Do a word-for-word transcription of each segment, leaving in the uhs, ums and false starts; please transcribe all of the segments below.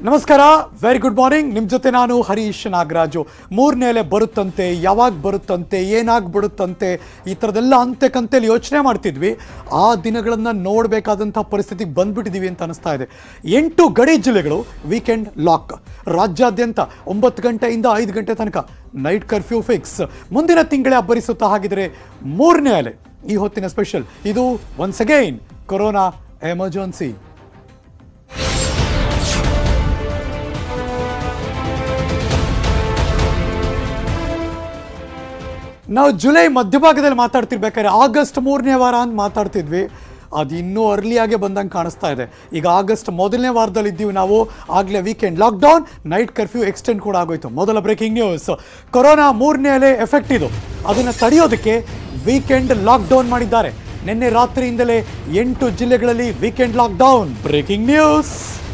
ನಮಸ್ಕಾರ, very good morning. ನಿಮ್ಮ ಜೊತೆ ನಾನು ಹರೀಶ್ ನಾಗರಾಜು. ಮೂರನೇ ಅಲೆ ಬರುತ್ತಂತೆ, ಯಾವಾಗ ಬರುತ್ತಂತೆ, ಏನಾಗ್ಬಿಡುತ್ತಂತೆ, ಈ ಥರದೆಲ್ಲ ಅಂತೆ ಕಂತೆಯಲ್ಲಿ ಯೋಚನೆ ಮಾಡ್ತಿದ್ವಿ. ಆ ದಿನಗಳನ್ನು ನೋಡಬೇಕಾದಂಥ ಪರಿಸ್ಥಿತಿಗೆ ಬಂದ್ಬಿಟ್ಟಿದ್ದೀವಿ ಅಂತ ಅನಿಸ್ತಾ ಇದೆ. ಎಂಟು ಗಡಿ ಜಿಲ್ಲೆಗಳು ವೀಕೆಂಡ್ ಲಾಕ್. ರಾಜ್ಯಾದ್ಯಂತ ಒಂಬತ್ತು ಗಂಟೆಯಿಂದ ಐದು ಗಂಟೆ ತನಕ ನೈಟ್ ಕರ್ಫ್ಯೂ ಫಿಕ್ಸ್. ಮುಂದಿನ ತಿಂಗಳೇ ಅಬ್ಬರಿಸುತ್ತಾ. ಹಾಗಿದ್ರೆ ಮೂರನೇ ಅಲೆ ಈ ಹೊತ್ತಿನ ಸ್ಪೆಷಲ್. ಇದು ಒನ್ಸ್ ಅಗೈನ್ ಕೊರೋನಾ ಎಮರ್ಜೆನ್ಸಿ. ನಾವು ಜುಲೈ ಮಧ್ಯಭಾಗದಲ್ಲಿ ಮಾತಾಡ್ತಿರ್ಬೇಕಾದ್ರೆ ಆಗಸ್ಟ್ ಮೂರನೇ ವಾರ ಅಂತ ಮಾತಾಡ್ತಿದ್ವಿ. ಅದು ಇನ್ನೂ ಅರ್ಲಿಯಾಗೆ ಬಂದಂಗೆ ಕಾಣಿಸ್ತಾ ಇದೆ. ಈಗ ಆಗಸ್ಟ್ ಮೊದಲನೇ ವಾರದಲ್ಲಿ ಇದ್ದೀವಿ ನಾವು. ಆಗಲೇ weekend lockdown, night curfew extend ಕೂಡ ಆಗೋಯ್ತು. ಮೊದಲ ಬ್ರೇಕಿಂಗ್ ನ್ಯೂಸ್, ಕೊರೋನಾ ಮೂರನೇ ಅಲೆ ಎಫೆಕ್ಟ್ ಇದು. ಅದನ್ನು ತಡೆಯೋದಕ್ಕೆ ವೀಕೆಂಡ್ ಲಾಕ್ಡೌನ್ ಮಾಡಿದ್ದಾರೆ. ನಿನ್ನೆ ರಾತ್ರಿಯಿಂದಲೇ ಎಂಟು ಜಿಲ್ಲೆಗಳಲ್ಲಿ ವೀಕೆಂಡ್ ಲಾಕ್ಡೌನ್. Breaking news.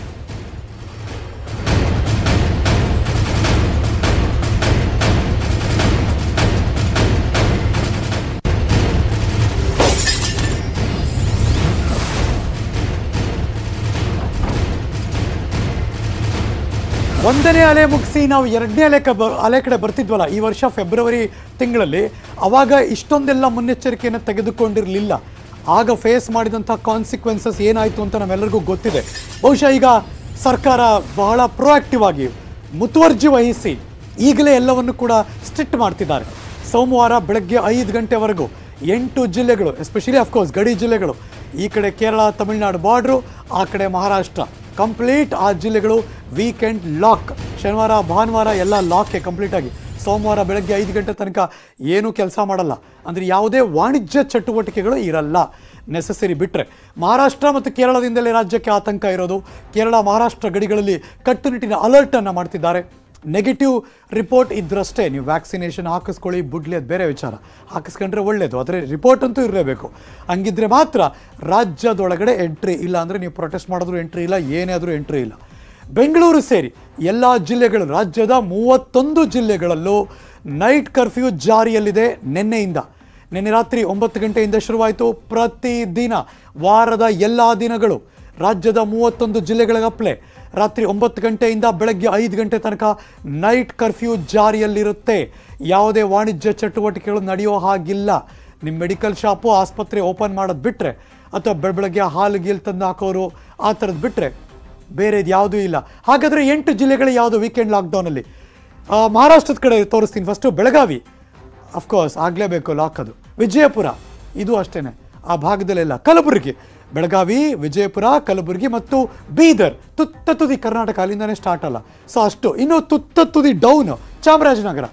ಒಂದನೇ ಅಲೆ ಮುಗಿಸಿ ನಾವು ಎರಡನೇ ಅಲೆ ಕ ಬ ಅಲೆ ಕಡೆ ಬರ್ತಿದ್ವಲ್ಲ ಈ ವರ್ಷ ಫೆಬ್ರವರಿ ತಿಂಗಳಲ್ಲಿ. ಆವಾಗ ಇಷ್ಟೊಂದೆಲ್ಲ ಮುನ್ನೆಚ್ಚರಿಕೆಯನ್ನು ತೆಗೆದುಕೊಂಡಿರಲಿಲ್ಲ. ಆಗ ಫೇಸ್ ಮಾಡಿದಂಥ ಕಾನ್ಸಿಕ್ವೆನ್ಸಸ್ ಏನಾಯಿತು ಅಂತ ನಮ್ಮೆಲ್ಲರಿಗೂ ಗೊತ್ತಿದೆ. ಬಹುಶಃ ಈಗ ಸರ್ಕಾರ ಬಹಳ ಪ್ರೊಆಕ್ಟಿವ್ ಆಗಿ ಮುತುವರ್ಜಿ ವಹಿಸಿ ಈಗಲೇ ಎಲ್ಲವನ್ನು ಕೂಡ ಸ್ಟ್ರಿಕ್ಟ್ ಮಾಡ್ತಿದ್ದಾರೆ. ಸೋಮವಾರ ಬೆಳಗ್ಗೆ ಐದು ಗಂಟೆವರೆಗೂ ಎಂಟು ಜಿಲ್ಲೆಗಳು, ಎಸ್ಪೆಷಲಿ ಅಫ್ಕೋರ್ಸ್ ಗಡಿ ಜಿಲ್ಲೆಗಳು, ಈ ಕಡೆ ಕೇರಳ ತಮಿಳುನಾಡು ಬಾರ್ಡ್ರು, ಆ ಕಡೆ ಮಹಾರಾಷ್ಟ್ರ, ಕಂಪ್ಲೀಟ್ ಆ ಜಿಲ್ಲೆಗಳು ವೀಕೆಂಡ್ ಲಾಕ್. ಶನಿವಾರ ಭಾನುವಾರ ಎಲ್ಲ ಲಾಕೆ ಕಂಪ್ಲೀಟಾಗಿ. ಸೋಮವಾರ ಬೆಳಗ್ಗೆ ಐದು ಗಂಟೆ ತನಕ ಏನೂ ಕೆಲಸ ಮಾಡಲ್ಲ. ಅಂದರೆ ಯಾವುದೇ ವಾಣಿಜ್ಯ ಚಟುವಟಿಕೆಗಳು ಇರಲ್ಲ ನೆಸೆಸರಿ ಬಿಟ್ಟರೆ. ಮಹಾರಾಷ್ಟ್ರ ಮತ್ತು ಕೇರಳದಿಂದಲೇ ರಾಜ್ಯಕ್ಕೆ ಆತಂಕ ಇರೋದು. ಕೇರಳ ಮಹಾರಾಷ್ಟ್ರ ಗಡಿಗಳಲ್ಲಿ ಕಟ್ಟುನಿಟ್ಟಿನ ಅಲರ್ಟನ್ನು ಮಾಡ್ತಿದ್ದಾರೆ. ನೆಗೆಟಿವ್ ರಿಪೋರ್ಟ್ ಇದ್ರಷ್ಟೇ ನೀವು ವ್ಯಾಕ್ಸಿನೇಷನ್ ಹಾಕಿಸ್ಕೊಳ್ಳಿ, ಬಿಡ್ಲಿ, ಅದು ಬೇರೆ ವಿಚಾರ. ಹಾಕಿಸ್ಕೊಂಡ್ರೆ ಒಳ್ಳೆಯದು, ಆದರೆ ರಿಪೋರ್ಟ್ ಅಂತೂ ಇರಲೇಬೇಕು. ಹಂಗಿದ್ರೆ ಮಾತ್ರ ರಾಜ್ಯದೊಳಗಡೆ ಎಂಟ್ರಿ. ಇಲ್ಲ ಅಂದರೆ ನೀವು ಪ್ರೊಟೆಸ್ಟ್ ಮಾಡಿದ್ರೂ ಎಂಟ್ರಿ ಇಲ್ಲ, ಏನೇ ಆದರೂ ಎಂಟ್ರಿ ಇಲ್ಲ. ಬೆಂಗಳೂರು ಸೇರಿ ಎಲ್ಲ ಜಿಲ್ಲೆಗಳು, ರಾಜ್ಯದ ಮೂವತ್ತೊಂದು ಜಿಲ್ಲೆಗಳಲ್ಲೂ ನೈಟ್ ಕರ್ಫ್ಯೂ ಜಾರಿಯಲ್ಲಿದೆ ನಿನ್ನೆಯಿಂದ. ನಿನ್ನೆ ರಾತ್ರಿ ಒಂಬತ್ತು ಗಂಟೆಯಿಂದ ಶುರುವಾಯಿತು. ಪ್ರತಿದಿನ ವಾರದ ಎಲ್ಲ ದಿನಗಳು ರಾಜ್ಯದ ಮೂವತ್ತೊಂದು ಜಿಲ್ಲೆಗಳಿಗಪ್ಲೆ ರಾತ್ರಿ ಒಂಬತ್ತು ಗಂಟೆಯಿಂದ ಬೆಳಗ್ಗೆ ಐದು ಗಂಟೆ ತನಕ ನೈಟ್ ಕರ್ಫ್ಯೂ ಜಾರಿಯಲ್ಲಿರುತ್ತೆ. ಯಾವುದೇ ವಾಣಿಜ್ಯ ಚಟುವಟಿಕೆಗಳು ನಡೆಯೋ ಹಾಗಿಲ್ಲ. ನಿಮ್ಮ ಮೆಡಿಕಲ್ ಶಾಪು, ಆಸ್ಪತ್ರೆ ಓಪನ್ ಮಾಡೋದು ಬಿಟ್ಟರೆ, ಅಥವಾ ಬೆಳ ಬೆಳಗ್ಗೆ ಹಾಲು ಗೀಲ್ ತಂದು ಹಾಕೋರು ಆ ಥರದ್ದು ಬಿಟ್ಟರೆ ಬೇರೆದು ಯಾವುದೂ ಇಲ್ಲ. ಹಾಗಾದರೆ ಎಂಟು ಜಿಲ್ಲೆಗಳು ಯಾವುದು ವೀಕೆಂಡ್ ಲಾಕ್ಡೌನಲ್ಲಿ? ಮಹಾರಾಷ್ಟ್ರದ ಕಡೆ ತೋರಿಸ್ತೀನಿ. ಫಸ್ಟು ಬೆಳಗಾವಿ, ಅಫ್ಕೋರ್ಸ್ ಆಗಲೇಬೇಕು ಲಾಕ್. ಅದು ವಿಜಯಪುರ, ಇದು ಅಷ್ಟೇ ಆ ಭಾಗದಲ್ಲೆಲ್ಲ. ಕಲಬುರಗಿ, ಬೆಳಗಾವಿ, ವಿಜಯಪುರ, ಕಲಬುರಗಿ ಮತ್ತು ಬೀದರ್, ತುತ್ತ ತುದಿ ಕರ್ನಾಟಕ, ಅಲ್ಲಿಂದನೇ ಸ್ಟಾರ್ಟ್ ಅಲ್ಲ. ಸೊ ಅಷ್ಟು. ಇನ್ನು ತುತ್ತ ತುದಿ ಡೌನು ಚಾಮರಾಜನಗರ,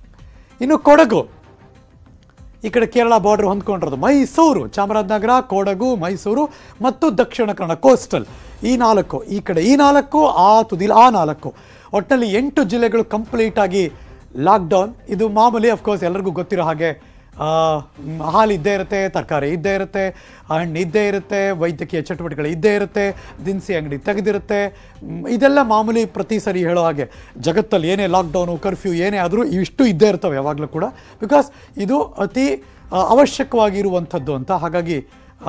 ಇನ್ನು ಕೊಡಗು, ಈ ಕಡೆ ಕೇರಳ ಬಾರ್ಡರ್ ಹೊಂದ್ಕೊಂಡಿರೋದು ಮೈಸೂರು, ಚಾಮರಾಜನಗರ, ಕೊಡಗು, ಮೈಸೂರು ಮತ್ತು ದಕ್ಷಿಣ ಕನ್ನಡ ಕೋಸ್ಟಲ್. ಈ ನಾಲ್ಕು ಈ ಕಡೆ, ಈ ನಾಲ್ಕು ಆ ತುದಿಲ್ ಆ ನಾಲ್ಕು. ಒಟ್ಟಿನಲ್ಲಿ ಎಂಟು ಜಿಲ್ಲೆಗಳು ಕಂಪ್ಲೀಟಾಗಿ ಲಾಕ್ಡೌನ್. ಇದು ಮಾಮೂಲಿ, ಅಫ್ಕೋರ್ಸ್ ಎಲ್ಲರಿಗೂ ಗೊತ್ತಿರೋ ಹಾಗೆ. ಹಾಲು ಇದ್ದೇ ಇರುತ್ತೆ, ತರಕಾರಿ ಇದ್ದೇ ಇರುತ್ತೆ, ಹಣ್ಣು ಇದ್ದೇ ಇರುತ್ತೆ, ವೈದ್ಯಕೀಯ ಚಟುವಟಿಕೆಗಳು ಇದ್ದೇ ಇರುತ್ತೆ, ದಿನಸಿ ಅಂಗಡಿ ತೆಗೆದಿರುತ್ತೆ. ಇದೆಲ್ಲ ಮಾಮೂಲಿ, ಪ್ರತಿ ಸರಿ ಹೇಳೋ ಹಾಗೆ. ಜಗತ್ತಲ್ಲಿ ಏನೇ ಲಾಕ್ಡೌನು, ಕರ್ಫ್ಯೂ ಏನೇ ಆದರೂ ಇವಿಷ್ಟು ಇದ್ದೇ ಇರ್ತವೆ ಯಾವಾಗಲೂ ಕೂಡ. ಬಿಕಾಸ್ ಇದು ಅತಿ ಅವಶ್ಯಕವಾಗಿರುವಂಥದ್ದು ಅಂತ. ಹಾಗಾಗಿ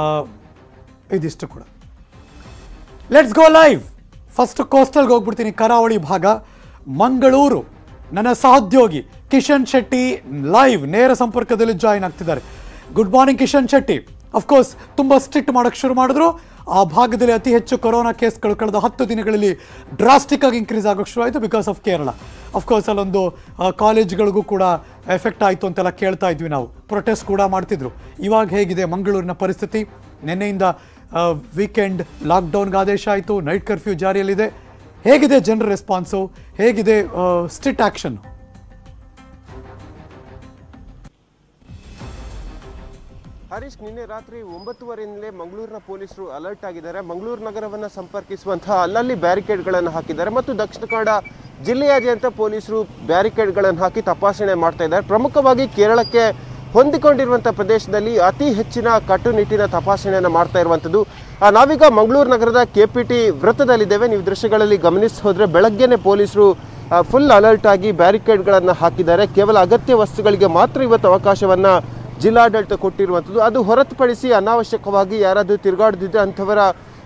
ಇದಿಷ್ಟು ಕೂಡ. Let's go live. ಫಸ್ಟ್ ಕೋಸ್ಟಲ್ಗೆ ಹೋಗ್ಬಿಡ್ತೀನಿ. ಕರಾವಳಿ ಭಾಗ, ಮಂಗಳೂರು. ನನ್ನ ಸಹೋದ್ಯೋಗಿ ಕಿಶನ್ ಶೆಟ್ಟಿ ಲೈವ್ ನೇರ ಸಂಪರ್ಕದಲ್ಲಿ ಜಾಯಿನ್ ಆಗ್ತಿದ್ದಾರೆ. Good morning Kishan Shetty. Of course ತುಂಬ ಸ್ಟ್ರಿಕ್ಟ್ ಮಾಡೋಕ್ಕೆ ಶುರು ಮಾಡಿದ್ರು. ಆ ಭಾಗದಲ್ಲಿ ಅತಿ ಹೆಚ್ಚು ಕೊರೋನಾ ಕೇಸ್ಗಳು ಕಳೆದ ಹತ್ತು ದಿನಗಳಲ್ಲಿ ಡ್ರಾಸ್ಟಿಕ್ ಆಗಿ ಇನ್ಕ್ರೀಸ್ ಆಗೋಕ್ಕೆ ಶುರು ಆಯಿತು ಬಿಕಾಸ್ ಆಫ್ ಕೇರಳ. ಅಫ್ಕೋರ್ಸ್ ಅಲ್ಲೊಂದು ಕಾಲೇಜ್ಗಳಿಗೂ ಕೂಡ ಎಫೆಕ್ಟ್ ಆಯಿತು ಅಂತೆಲ್ಲ ಕೇಳ್ತಾ ಇದ್ವಿ ನಾವು. ಪ್ರೊಟೆಸ್ಟ್ ಕೂಡ ಮಾಡ್ತಿದ್ರು. ಇವಾಗ ಹೇಗಿದೆ ಮಂಗಳೂರಿನ ಪರಿಸ್ಥಿತಿ? ನಿನ್ನೆಯಿಂದ ವೀಕೆಂಡ್ ಲಾಕ್ಡೌನ್ಗೆ ಆದೇಶ ಆಯಿತು, ನೈಟ್ ಕರ್ಫ್ಯೂ ಜಾರಿಯಲ್ಲಿದೆ. ಹೇಗಿದೆ ಜನರ ರೆಸ್ಪಾನ್ಸು? ಹೇಗಿದೆ ಸ್ಟ್ರಿಕ್ಟ್ ಆ್ಯಕ್ಷನ್? ಹರೀಶ್, ನಿನ್ನೆ ರಾತ್ರಿ ಒಂಬತ್ತುವರೆಯಿಂದಲೇ ಮಂಗಳೂರಿನ ಪೊಲೀಸರು ಅಲರ್ಟ್ ಆಗಿದ್ದಾರೆ. ಮಂಗಳೂರು ನಗರವನ್ನು ಸಂಪರ್ಕಿಸುವಂತಹ ಅಲ್ಲಲ್ಲಿ ಬ್ಯಾರಿಕೇಡ್ಗಳನ್ನು ಹಾಕಿದ್ದಾರೆ ಮತ್ತು ದಕ್ಷಿಣ ಕನ್ನಡ ಜಿಲ್ಲೆಯಾದ್ಯಂತ ಪೊಲೀಸರು ಬ್ಯಾರಿಕೇಡ್ಗಳನ್ನು ಹಾಕಿ ತಪಾಸಣೆ ಮಾಡ್ತಾ ಇದ್ದಾರೆ. ಪ್ರಮುಖವಾಗಿ ಕೇರಳಕ್ಕೆ ಹೊಂದಿಕೊಂಡಿರುವಂಥ ಪ್ರದೇಶದಲ್ಲಿ ಅತಿ ಹೆಚ್ಚಿನ ಕಟ್ಟುನಿಟ್ಟಿನ ತಪಾಸಣೆಯನ್ನು ಮಾಡ್ತಾ ಇರುವಂಥದ್ದು. ನಾವೀಗ ಮಂಗಳೂರು ನಗರದ ಕೆ ಪಿ ಟಿ ವೃತ್ತದಲ್ಲಿದ್ದೇವೆ. ನೀವು ದೃಶ್ಯಗಳಲ್ಲಿ ಗಮನಿಸಿ ಹೋದರೆ ಬೆಳಗ್ಗೆನೆ ಪೊಲೀಸರು ಫುಲ್ ಅಲರ್ಟ್ ಆಗಿ ಬ್ಯಾರಿಕೇಡ್ಗಳನ್ನು ಹಾಕಿದ್ದಾರೆ. ಕೇವಲ ಅಗತ್ಯ ವಸ್ತುಗಳಿಗೆ ಮಾತ್ರ ಇವತ್ತು ಅವಕಾಶವನ್ನು ಜಿಲ್ಲಾಡಳಿತ ಕೊಟ್ಟಿರುವಂಥದ್ದು. ಅದು ಹೊರತುಪಡಿಸಿ ಅನಾವಶ್ಯಕವಾಗಿ ಯಾರಾದರೂ ತಿರುಗಾಡದಿದ್ದರೆ ಅಂಥವರ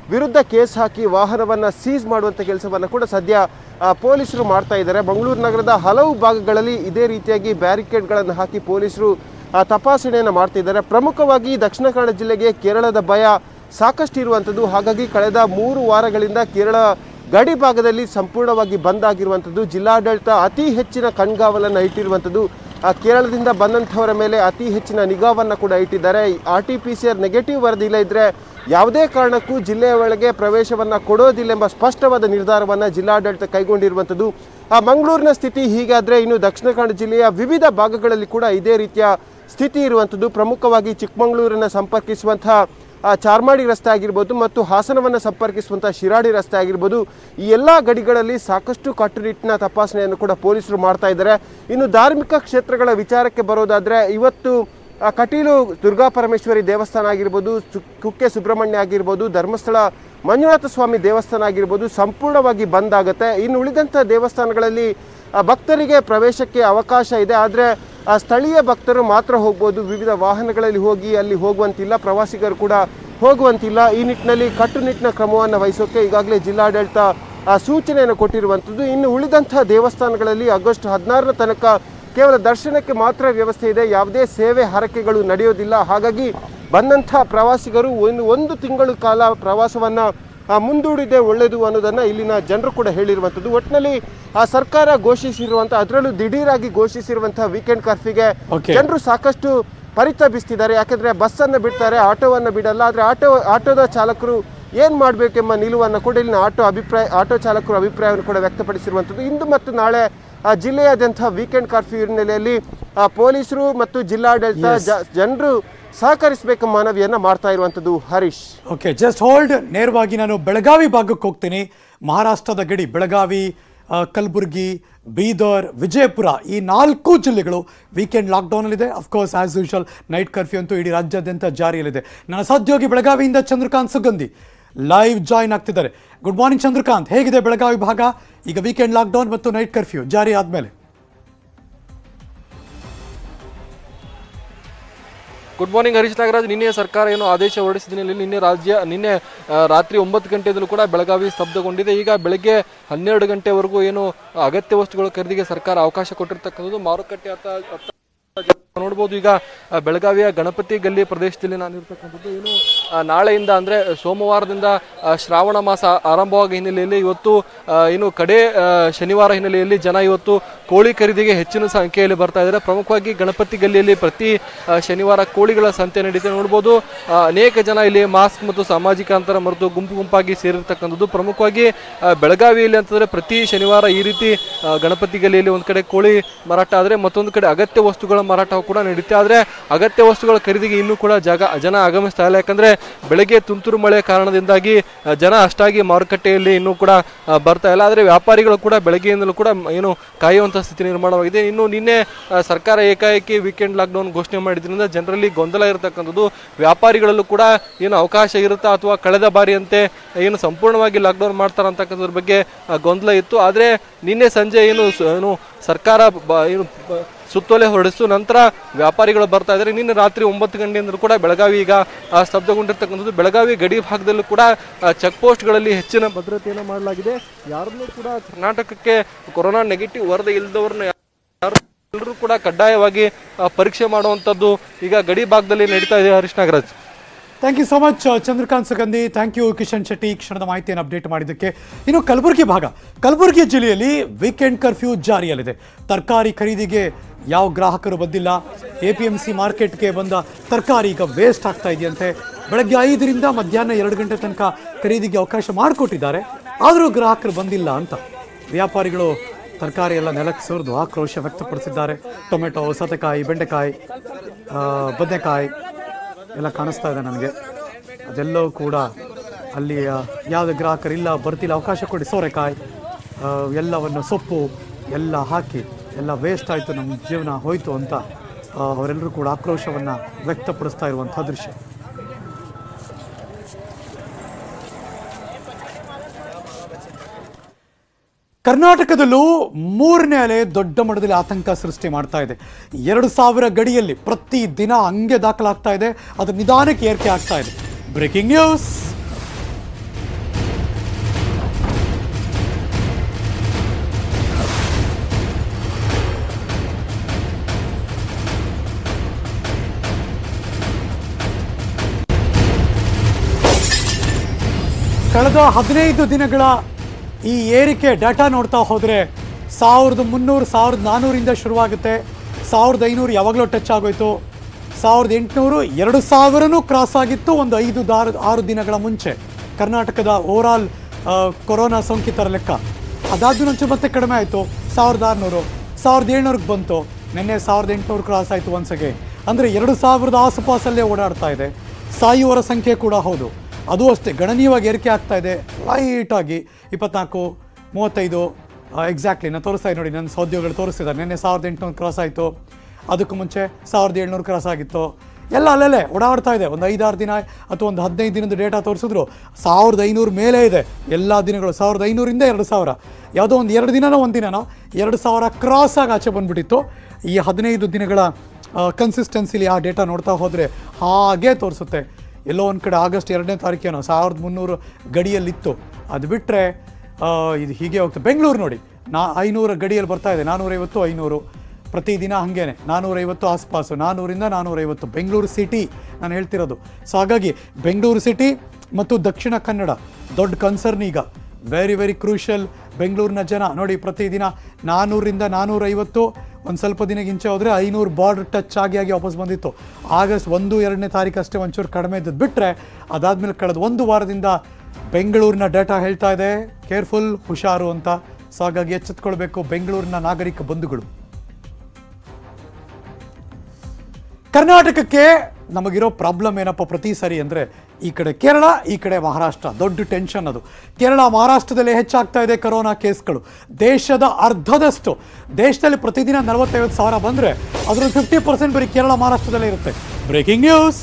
ವಿರುದ್ಧ ಕೇಸ್ ಹಾಕಿ ವಾಹನವನ್ನು ಸೀಸ್ ಮಾಡುವಂಥ ಕೆಲಸವನ್ನು ಕೂಡ ಸದ್ಯ ಪೊಲೀಸರು ಮಾಡ್ತಾ ಇದ್ದಾರೆ. ಮಂಗಳೂರು ನಗರದ ಹಲವು ಭಾಗಗಳಲ್ಲಿ ಇದೇ ರೀತಿಯಾಗಿ ಬ್ಯಾರಿಕೇಡ್ಗಳನ್ನು ಹಾಕಿ ಪೊಲೀಸರು ತಪಾಸಣೆಯನ್ನು ಮಾಡ್ತಿದ್ದಾರೆ. ಪ್ರಮುಖವಾಗಿ ದಕ್ಷಿಣ ಕನ್ನಡ ಜಿಲ್ಲೆಗೆ ಕೇರಳದ ಭಯ ಸಾಕಷ್ಟು ಇರುವಂಥದ್ದು. ಹಾಗಾಗಿ ಕಳೆದ ಮೂರು ವಾರಗಳಿಂದ ಕೇರಳ ಗಡಿ ಭಾಗದಲ್ಲಿ ಸಂಪೂರ್ಣವಾಗಿ ಬಂದ್ ಆಗಿರುವಂಥದ್ದು. ಜಿಲ್ಲಾಡಳಿತ ಅತಿ ಹೆಚ್ಚಿನ ಕಣ್ಗಾವಲನ್ನು ಇಟ್ಟಿರುವಂಥದ್ದು. ಕೇರಳದಿಂದ ಬಂದಂಥವರ ಮೇಲೆ ಅತಿ ಹೆಚ್ಚಿನ ನಿಗಾವನ್ನು ಕೂಡ ಇಟ್ಟಿದ್ದಾರೆ. R T P C R negative ವರದಿ ಇಲ್ಲ ಇದ್ದರೆ ಯಾವುದೇ ಕಾರಣಕ್ಕೂ ಜಿಲ್ಲೆಯ ಒಳಗೆ ಪ್ರವೇಶವನ್ನು ಕೊಡೋದಿಲ್ಲ ಎಂಬ ಸ್ಪಷ್ಟವಾದ ನಿರ್ಧಾರವನ್ನು ಜಿಲ್ಲಾಡಳಿತ ಕೈಗೊಂಡಿರುವಂಥದ್ದು. ಆ ಮಂಗಳೂರಿನ ಸ್ಥಿತಿ ಹೀಗಾದರೆ ಇನ್ನು ದಕ್ಷಿಣ ಕನ್ನಡ ಜಿಲ್ಲೆಯ ವಿವಿಧ ಭಾಗಗಳಲ್ಲಿ ಕೂಡ ಇದೇ ರೀತಿಯ ಸ್ಥಿತಿ ಇರುವಂಥದ್ದು. ಪ್ರಮುಖವಾಗಿ ಚಿಕ್ಕಮಗಳೂರನ್ನು ಸಂಪರ್ಕಿಸುವಂಥ ಚಾರ್ಮಾಡಿ ರಸ್ತೆ ಆಗಿರ್ಬೋದು ಮತ್ತು ಹಾಸನವನ್ನು ಸಂಪರ್ಕಿಸುವಂಥ ಶಿರಾಡಿ ರಸ್ತೆ ಆಗಿರ್ಬೋದು, ಈ ಎಲ್ಲ ಗಡಿಗಳಲ್ಲಿ ಸಾಕಷ್ಟು ಕಟ್ಟುನಿಟ್ಟಿನ ತಪಾಸಣೆಯನ್ನು ಕೂಡ ಪೊಲೀಸರು ಮಾಡ್ತಾ ಇದ್ದಾರೆ. ಇನ್ನು ಧಾರ್ಮಿಕ ಕ್ಷೇತ್ರಗಳ ವಿಚಾರಕ್ಕೆ ಬರೋದಾದರೆ ಇವತ್ತು ಕಟೀಲು ದುರ್ಗಾ ಪರಮೇಶ್ವರಿ ದೇವಸ್ಥಾನ ಆಗಿರ್ಬೋದು, ಕುಕ್ಕೆ ಸುಬ್ರಹ್ಮಣ್ಯ ಆಗಿರ್ಬೋದು, ಧರ್ಮಸ್ಥಳ ಮಂಜುನಾಥ ಸ್ವಾಮಿ ದೇವಸ್ಥಾನ ಆಗಿರ್ಬೋದು ಸಂಪೂರ್ಣವಾಗಿ ಬಂದ್ ಆಗುತ್ತೆ. ಇನ್ನು ಉಳಿದಂಥ ದೇವಸ್ಥಾನಗಳಲ್ಲಿ ಭಕ್ತರಿಗೆ ಪ್ರವೇಶಕ್ಕೆ ಅವಕಾಶ ಇದೆ, ಆದರೆ ಸ್ಥಳೀಯ ಭಕ್ತರು ಮಾತ್ರ ಹೋಗ್ಬೋದು. ವಿವಿಧ ವಾಹನಗಳಲ್ಲಿ ಹೋಗಿ ಅಲ್ಲಿ ಹೋಗುವಂತಿಲ್ಲ, ಪ್ರವಾಸಿಗರು ಕೂಡ ಹೋಗುವಂತಿಲ್ಲ. ಈ ನಿಟ್ಟಿನಲ್ಲಿ ಕಟ್ಟುನಿಟ್ಟಿನ ಕ್ರಮವನ್ನು ವಹಿಸೋಕೆ ಈಗಾಗಲೇ ಜಿಲ್ಲಾಡಳಿತ ಸೂಚನೆಯನ್ನು ಕೊಟ್ಟಿರುವಂಥದ್ದು. ಇನ್ನು ಉಳಿದಂಥ ದೇವಸ್ಥಾನಗಳಲ್ಲಿ ಆಗಸ್ಟ್ ಹದಿನಾರರ ತನಕ ಕೇವಲ ದರ್ಶನಕ್ಕೆ ಮಾತ್ರ ವ್ಯವಸ್ಥೆ ಇದೆ, ಯಾವುದೇ ಸೇವೆ ಹರಕೆಗಳು ನಡೆಯೋದಿಲ್ಲ. ಹಾಗಾಗಿ ಬಂದಂಥ ಪ್ರವಾಸಿಗರು ಒಂದು ಒಂದು ತಿಂಗಳು ಕಾಲ ಪ್ರವಾಸವನ್ನು ಮುಂದೂಡಿದೆ ಒಳ್ಳೆಯದು ಅನ್ನೋದನ್ನು ಇಲ್ಲಿನ ಜನರು ಕೂಡ ಹೇಳಿರುವಂಥದ್ದು. ಒಟ್ಟಿನಲ್ಲಿ ಆ ಸರ್ಕಾರ ಘೋಷಿಸಿರುವಂಥ, ಅದರಲ್ಲೂ ದಿಢೀರಾಗಿ ಘೋಷಿಸಿರುವಂಥ ವೀಕೆಂಡ್ ಕರ್ಫ್ಯೂಗೆ ಜನರು ಸಾಕಷ್ಟು ಪರಿತಪಿಸ್ತಿದ್ದಾರೆ. ಯಾಕೆಂದರೆ ಬಸ್ಸನ್ನು ಬಿಡ್ತಾರೆ, ಆಟೋವನ್ನು ಬಿಡಲ್ಲ. ಆದರೆ ಆಟೋ ಆಟೋದ ಚಾಲಕರು ಏನು ಮಾಡಬೇಕೆಂಬ ನಿಲುವನ್ನು ಕೂಡ ಇಲ್ಲಿನ ಆಟೋ ಅಭಿಪ್ರಾಯ ಆಟೋ ಚಾಲಕರು ಅಭಿಪ್ರಾಯವನ್ನು ಕೂಡ ವ್ಯಕ್ತಪಡಿಸಿರುವಂಥದ್ದು. ಇಂದು ಮತ್ತು ನಾಳೆ ಜಿಲ್ಲೆಯಾದ್ಯಂತ ವೀಕೆಂಡ್ ಕರ್ಫ್ಯೂ ಹಿನ್ನೆಲೆಯಲ್ಲಿ ಪೊಲೀಸರು ಮತ್ತು ಜಿಲ್ಲಾಡಳಿತ ಜನರು ಸಹಕರಿಸಬೇಕು ಮನವಿಯನ್ನು ಮಾಡ್ತಾ ಇರುವಂಥದ್ದು. Harish, okay, just hold. ನೇರವಾಗಿ ನಾನು ಬೆಳಗಾವಿ ಭಾಗಕ್ಕೆ ಹೋಗ್ತೀನಿ. ಮಹಾರಾಷ್ಟ್ರದ ಗಡಿ ಬೆಳಗಾವಿ, ಕಲಬುರಗಿ, ಬೀದರ್, ವಿಜಯಪುರ ಈ ನಾಲ್ಕು ಜಿಲ್ಲೆಗಳು ವೀಕೆಂಡ್ ಲಾಕ್ಡೌನಲ್ಲಿದೆ. Of course as usual night curfew ಅಂತೂ ಇಡೀ ರಾಜ್ಯಾದ್ಯಂತ ಜಾರಿಯಲ್ಲಿದೆ. ನನ್ನ ಸಹೋದ್ಯೋಗಿ ಬೆಳಗಾವಿಯಿಂದ ಚಂದ್ರಕಾಂತ್ ಸುಗಂಧಿ ಲೈವ್ ಜಾಯಿನ್ ಆಗ್ತಿದ್ದಾರೆ. ಗುಡ್ ಮಾರ್ನಿಂಗ್ ಚಂದ್ರಕಾಂತ್, ಹೇಗಿದೆ ಬೆಳಗಾವಿ ಭಾಗ ಈಗ ವೀಕೆಂಡ್ ಲಾಕ್ಡೌನ್ ಮತ್ತು ನೈಟ್ ಕರ್ಫ್ಯೂ ಜಾರಿ ಆದಮೇಲೆ? Good morning Harish Nagaraj. ನಿನ್ನೆ ಸರ್ಕಾರ ಏನು ಆದೇಶ ಹೊರಡಿಸಿದ ನಿನ್ನೆ ರಾಜ್ಯ ನಿನ್ನೆ ರಾತ್ರಿ ಒಂಬತ್ತು ಗಂಟೆಯಲ್ಲೂ ಕೂಡ ಬೆಳಗಾವಿ ಸ್ತಬ್ಧಗೊಂಡಿದೆ. ಈಗ ಬೆಳಗ್ಗೆ ಹನ್ನೆರಡು ಗಂಟೆವರೆಗೂ ಏನು ಅಗತ್ಯ ವಸ್ತುಗಳ ಖರೀದಿಗೆ ಸರ್ಕಾರ ಅವಕಾಶ ಕೊಟ್ಟಿರ್ತಕ್ಕಂಥದ್ದು. ಮಾರುಕಟ್ಟೆ ಅತ್ತ ನೋಡ್ಬೋದು. ಈಗ ಬೆಳಗಾವಿಯ ಗಣಪತಿ ಗಲ್ಲಿ ಪ್ರದೇಶದಲ್ಲಿ ನಾನು ಇರ್ತಕ್ಕಂಥದ್ದು. ಏನು ನಾಳೆಯಿಂದ ಅಂದರೆ ಸೋಮವಾರದಿಂದ ಶ್ರಾವಣ ಮಾಸ ಆರಂಭವಾದ ಹಿನ್ನೆಲೆಯಲ್ಲಿ ಇವತ್ತು ಏನು ಕಡೆ ಶನಿವಾರ ಹಿನ್ನೆಲೆಯಲ್ಲಿ ಜನ ಇವತ್ತು ಕೋಳಿ ಖರೀದಿಗೆ ಹೆಚ್ಚಿನ ಸಂಖ್ಯೆಯಲ್ಲಿ ಬರ್ತಾ ಇದ್ದಾರೆ. ಪ್ರಮುಖವಾಗಿ ಗಣಪತಿ ಗಲ್ಲಿಯಲ್ಲಿ ಪ್ರತಿ ಶನಿವಾರ ಕೋಳಿಗಳ ಸಂತೆ ನಡೀತೆ ನೋಡ್ಬೋದು. ಅನೇಕ ಜನ ಇಲ್ಲಿ ಮಾಸ್ಕ್ ಮತ್ತು ಸಾಮಾಜಿಕ ಅಂತರ ಮರೆತು ಗುಂಪು ಗುಂಪಾಗಿ ಸೇರಿರ್ತಕ್ಕಂಥದ್ದು. ಪ್ರಮುಖವಾಗಿ ಬೆಳಗಾವಿಯಲ್ಲಿ ಅಂತಂದರೆ ಪ್ರತಿ ಶನಿವಾರ ಈ ರೀತಿ ಗಣಪತಿ ಗಲ್ಲಿಯಲ್ಲಿ ಒಂದು ಕಡೆ ಕೋಳಿ ಮಾರಾಟ ಆದರೆ ಮತ್ತೊಂದು ಕಡೆ ಅಗತ್ಯ ವಸ್ತುಗಳ ಮಾರಾಟ ಕೂಡ ನಡೀತೆ. ಆದರೆ ಅಗತ್ಯ ವಸ್ತುಗಳ ಖರೀದಿಗೆ ಇನ್ನೂ ಕೂಡ ಜಾಗ ಜನ ಆಗಮಿಸ್ತಾ ಇಲ್ಲ. ಯಾಕಂದ್ರೆ ಬೆಳಗ್ಗೆ ತುಂತುರು ಮಳೆ ಕಾರಣದಿಂದಾಗಿ ಜನ ಅಷ್ಟಾಗಿ ಮಾರುಕಟ್ಟೆಯಲ್ಲಿ ಇನ್ನೂ ಕೂಡ ಬರ್ತಾ ಇಲ್ಲ. ಆದರೆ ವ್ಯಾಪಾರಿಗಳು ಕೂಡ ಬೆಳಗ್ಗೆಯಿಂದಲೂ ಕೂಡ ಏನು ಕಾಯುವಂಥ ಸ್ಥಿತಿ ನಿರ್ಮಾಣವಾಗಿದೆ. ಇನ್ನು ನಿನ್ನೆ ಸರ್ಕಾರ ಏಕಾಏಕಿ ವೀಕೆಂಡ್ ಲಾಕ್ಡೌನ್ ಘೋಷಣೆ ಮಾಡಿದ್ರಿಂದ ಜನರಲ್ಲಿ ಗೊಂದಲ ಇರತಕ್ಕಂಥದ್ದು. ವ್ಯಾಪಾರಿಗಳಲ್ಲೂ ಕೂಡ ಏನು ಅವಕಾಶ ಇರುತ್ತಾ ಅಥವಾ ಕಳೆದ ಬಾರಿಯಂತೆ ಏನು ಸಂಪೂರ್ಣವಾಗಿ ಲಾಕ್ಡೌನ್ ಮಾಡ್ತಾರೆ ಅಂತಕ್ಕಂಥದ್ರ ಬಗ್ಗೆ ಗೊಂದಲ ಇತ್ತು. ಆದರೆ ನಿನ್ನೆ ಸಂಜೆ ಏನು ಏನು ಸರ್ಕಾರ ಏನು ಸುತ್ತೋಲೆ ಹೊರಡಿಸು ನಂತರ ವ್ಯಾಪಾರಿಗಳು ಬರ್ತಾ ಇದ್ದಾರೆ. ನಿನ್ನೆ ರಾತ್ರಿ ಒಂಬತ್ತು ಗಂಟೆಯಿಂದ ಕೂಡ ಬೆಳಗಾವಿ ಈಗ ಸ್ತಬ್ಧಗೊಂಡಿರ್ತಕ್ಕಂಥದ್ದು. ಬೆಳಗಾವಿ ಗಡಿ ಭಾಗದಲ್ಲೂ ಕೂಡ ಚೆಕ್ ಪೋಸ್ಟ್ಗಳಲ್ಲಿ ಹೆಚ್ಚಿನ ಭದ್ರತೆಯನ್ನು ಮಾಡಲಾಗಿದೆ. ಯಾರನ್ನೂ ಕೂಡ ಕರ್ನಾಟಕಕ್ಕೆ ಕೊರೋನಾ ನೆಗೆಟಿವ್ ವರದಿ ಇಲ್ಲದವ್ರನ್ನ ಯಾರು ಎಲ್ಲರೂ ಕೂಡ ಕಡ್ಡಾಯವಾಗಿ ಪರೀಕ್ಷೆ ಮಾಡುವಂಥದ್ದು ಈಗ ಗಡಿ ಭಾಗದಲ್ಲಿ ನಡೀತಾ ಇದೆ. Harish Nagaraj, thank you so much Chandrakant Sugandhi. Thank you Kishan Shetty ಈ ಕ್ಷಣದ ಮಾಹಿತಿಯನ್ನು ಅಪ್ಡೇಟ್ ಮಾಡಿದ್ದಕ್ಕೆ. ಇನ್ನು ಕಲಬುರಗಿ ಭಾಗ, ಕಲಬುರಗಿ ಜಿಲ್ಲೆಯಲ್ಲಿ ವೀಕೆಂಡ್ ಕರ್ಫ್ಯೂ ಜಾರಿಯಲ್ಲಿದೆ. ತರಕಾರಿ ಖರೀದಿಗೆ ಯಾವ ಗ್ರಾಹಕರು ಬಂದಿಲ್ಲ. ಎ ಪಿ ಎಂ ಸಿ ಮಾರ್ಕೆಟ್ಗೆ ಬಂದ ತರಕಾರಿ ಈಗ ವೇಸ್ಟ್ ಆಗ್ತಾ ಇದೆಯಂತೆ. ಬೆಳಗ್ಗೆ ಐದರಿಂದ ಮಧ್ಯಾಹ್ನ ಎರಡು ಗಂಟೆ ತನಕ ಖರೀದಿಗೆ ಅವಕಾಶ ಮಾಡಿಕೊಟ್ಟಿದ್ದಾರೆ, ಆದರೂ ಗ್ರಾಹಕರು ಬಂದಿಲ್ಲ ಅಂತ ವ್ಯಾಪಾರಿಗಳು ತರಕಾರಿ ಎಲ್ಲ ನೆಲಕ್ಕೆ ಸುರಿದು ಆಕ್ರೋಶ ವ್ಯಕ್ತಪಡಿಸಿದ್ದಾರೆ. ಟೊಮೆಟೊ, ಸೌತೆಕಾಯಿ, ಬೆಂಡೆಕಾಯಿ, ಬದನೆಕಾಯಿ ಎಲ್ಲ ಕಾಣಿಸ್ತಾ ಇದೆ ನನಗೆ. ಅದೆಲ್ಲವೂ ಕೂಡ ಅಲ್ಲಿ ಯಾವುದೇ ಗ್ರಾಹಕರಿಲ್ಲ, ಬರ್ತಿಲ್ಲ, ಅವಕಾಶ ಕೊಡಿ, ಸೋರೆಕಾಯಿ ಎಲ್ಲವನ್ನು ಸೊಪ್ಪು ಎಲ್ಲ ಹಾಕಿ ಎಲ್ಲ ವೇಸ್ಟ್ ಆಯಿತು, ನಮ್ಮ ಜೀವನ ಹೋಯಿತು ಅಂತ ಅವರೆಲ್ಲರೂ ಕೂಡ ಆಕ್ರೋಶವನ್ನು ವ್ಯಕ್ತಪಡಿಸ್ತಾ ಇರುವಂಥ ದೃಶ್ಯ. ಕರ್ನಾಟಕದಲ್ಲೂ ಮೂರನೇ ಅಲೆ ದೊಡ್ಡ ಮಟ್ಟದಲ್ಲಿ ಆತಂಕ ಸೃಷ್ಟಿ ಮಾಡ್ತಾ ಇದೆ. ಎರಡು ಸಾವಿರ ಗಡಿಯಲ್ಲಿ ಪ್ರತಿ ದಿನ ಹಂಗೆ ದಾಖಲಾಗ್ತಾ ಇದೆ, ಅದು ನಿಧಾನಕ್ಕೆ ಏರಿಕೆ ಆಗ್ತಾ ಇದೆ. Breaking news. ಕಳೆದ ಹದಿನೈದು ದಿನಗಳ ಈ ಏರಿಕೆ ಡಾಟಾ ನೋಡ್ತಾ ಹೋದರೆ ಸಾವಿರದ ಮುನ್ನೂರು ಸಾವಿರದ ನಾನ್ನೂರಿಂದ ಶುರುವಾಗುತ್ತೆ. ಸಾವಿರದ ಐನೂರು ಯಾವಾಗಲೂ ಟಚ್ ಆಗೋಯ್ತು. ಸಾವಿರದ ಎಂಟುನೂರು ಎರಡು ಸಾವಿರನೂ ಕ್ರಾಸ್ ಆಗಿತ್ತು ಒಂದು ಐದು ದಾರು ಆರು ದಿನಗಳ ಮುಂಚೆ ಕರ್ನಾಟಕದ ಓವರಾಲ್ ಕೊರೋನಾ ಸೋಂಕಿತರ ಲೆಕ್ಕ. ಅದಾದ ನಂತರ ಮತ್ತೆ ಕಡಿಮೆ ಆಯಿತು, ಸಾವಿರದ ಆರುನೂರು ಸಾವಿರದ ಏಳ್ನೂರಿಗೆ ಬಂತು. ನಿನ್ನೆ ಸಾವಿರದ ಎಂಟುನೂರು ಕ್ರಾಸ್ ಆಯಿತು ಒನ್ಸಗೆ. ಅಂದರೆ ಎರಡು ಸಾವಿರದ ಆಸುಪಾಸಲ್ಲೇ ಓಡಾಡ್ತಾ ಇದೆ. ಸಾಯುವವರ ಸಂಖ್ಯೆ ಕೂಡ ಹೌದು, ಅದು ಅಷ್ಟೇ ಗಣನೀಯವಾಗಿ ಏರಿಕೆ ಆಗ್ತಾ ಇದೆ. ಲೈಟಾಗಿ ಇಪ್ಪತ್ನಾಲ್ಕು ಮೂವತ್ತೈದು ಎಕ್ಸಾಕ್ಟ್ಲಿ ನಾನು ತೋರಿಸ್ತಾ ನೋಡಿ, ನನ್ನ ಸಹೋದ್ಯೋಗಿಗಳು ತೋರಿಸ್ತಿದ್ದಾರೆ. ನಿನ್ನೆ ಸಾವಿರದ ಎಂಟುನೂರು ಕ್ರಾಸ್ ಆಯಿತು, ಅದಕ್ಕೂ ಮುಂಚೆ ಸಾವಿರದ ಏಳ್ನೂರು ಕ್ರಾಸ್ ಆಗಿತ್ತು. ಎಲ್ಲ ಅಲ್ಲಲ್ಲೇ ಓಡಾಡ್ತಾ ಇದೆ. ಒಂದು ಐದಾರು ದಿನ ಅಥವಾ ಒಂದು ಹದಿನೈದು ದಿನದ ಡೇಟಾ ತೋರಿಸಿದ್ರು ಸಾವಿರದ ಐನೂರು ಮೇಲೆ ಇದೆ ಎಲ್ಲ ದಿನಗಳು. ಸಾವಿರದ ಐನೂರಿಂದ ಎರಡು ಸಾವಿರ ಯಾವುದೋ ಒಂದು ಎರಡು ದಿನನೋ ಒಂದು ದಿನನೋ ಎರಡು ಸಾವಿರ ಕ್ರಾಸ್ ಆಗಿ ಆಚೆ ಬಂದುಬಿಟ್ಟಿತ್ತು. ಈ ಹದಿನೈದು ದಿನಗಳ ಕನ್ಸಿಸ್ಟೆನ್ಸಿಲಿ ಆ ಡೇಟಾ ನೋಡ್ತಾ ಹೋದರೆ ಹಾಗೇ ತೋರಿಸುತ್ತೆ. ಎಲ್ಲೋ ಒಂದು ಕಡೆ ಆಗಸ್ಟ್ ಎರಡನೇ ತಾರೀಕೇನೋ ಸಾವಿರದ ಮುನ್ನೂರು ಗಡಿಯಲ್ಲಿತ್ತು. ಅದು ಬಿಟ್ಟರೆ ಇದು ಹೀಗೆ ಹೋಗ್ತದೆ. ಬೆಂಗಳೂರು ನೋಡಿ, ನಾ ಐನೂರ ಗಡಿಯಲ್ಲಿ ಬರ್ತಾ ಇದೆ, ನಾನ್ನೂರೈವತ್ತು ಐನೂರು ಪ್ರತಿದಿನ ಹಾಗೇನೆ, ನಾನ್ನೂರೈವತ್ತು ಆಸ್ಪಾಸು, ನಾನ್ನೂರಿಂದ ನಾನ್ನೂರೈವತ್ತು ಬೆಂಗಳೂರು ಸಿಟಿ ನಾನು ಹೇಳ್ತಿರೋದು. ಸೊ ಹಾಗಾಗಿ ಬೆಂಗಳೂರು ಸಿಟಿ ಮತ್ತು ದಕ್ಷಿಣ ಕನ್ನಡ ದೊಡ್ಡ ಕನ್ಸರ್ನ್ ಈಗ, ವೆರಿ ವೆರಿ ಕ್ರೂಷಿಯಲ್. ಬೆಂಗಳೂರಿನ ಜನ ನೋಡಿ ಪ್ರತಿದಿನ ನಾನ್ನೂರಿಂದ ನಾನ್ನೂರೈವತ್ತು, ಒಂದು ಸ್ವಲ್ಪ ದಿನಕ್ಕಿಂಚೆ ಹೋದರೆ ಐನೂರು ಬಾರ್ಡ್ರ್ ಟಚ್ ಆಗಿ ಆಗಿ ವಾಪಸ್ ಬಂದಿತ್ತು. ಆಗಸ್ಟ್ ಒಂದು ಎರಡನೇ ತಾರೀಕು ಅಷ್ಟೇ ಒಂಚೂರು ಕಡಿಮೆ ಇದ್ದದ್ದು ಬಿಟ್ಟರೆ ಅದಾದಮೇಲೆ ಕಳೆದ ಒಂದು ವಾರದಿಂದ ಬೆಂಗಳೂರಿನ ಡೇಟಾ ಹೇಳ್ತಾ ಇದೆ ಕೇರ್ಫುಲ್, ಹುಷಾರು ಅಂತ. ಸೊ ಹಾಗಾಗಿ ಎಚ್ಚೆತ್ಕೊಳ್ಬೇಕು ಬೆಂಗಳೂರಿನ ನಾಗರಿಕ ಬಂಧುಗಳು. ಕರ್ನಾಟಕಕ್ಕೆ ನಮಗಿರೋ ಪ್ರಾಬ್ಲಮ್ ಏನಪ್ಪ ಪ್ರತಿ ಸರಿ ಅಂದರೆ, ಈ ಕಡೆ ಕೇರಳ, ಈ ಕಡೆ ಮಹಾರಾಷ್ಟ್ರ, ದೊಡ್ಡ ಟೆನ್ಷನ್ ಅದು. ಕೇರಳ ಮಹಾರಾಷ್ಟ್ರದಲ್ಲಿ ಹೆಚ್ಚಾಗ್ತಾ ಇದೆ ಕರೋನಾ ಕೇಸ್ಗಳು. ದೇಶದ ಅರ್ಧದಷ್ಟು, ದೇಶದಲ್ಲಿ ಪ್ರತಿದಿನ ನಲವತ್ತೈವತ್ತು ಸಾವಿರ ಬಂದರೆ ಅದರಲ್ಲಿ ಫಿಫ್ಟಿ ಪರ್ಸೆಂಟ್ ಬರೀ ಕೇರಳ ಮಹಾರಾಷ್ಟ್ರದಲ್ಲೇ ಇರುತ್ತೆ. Breaking news.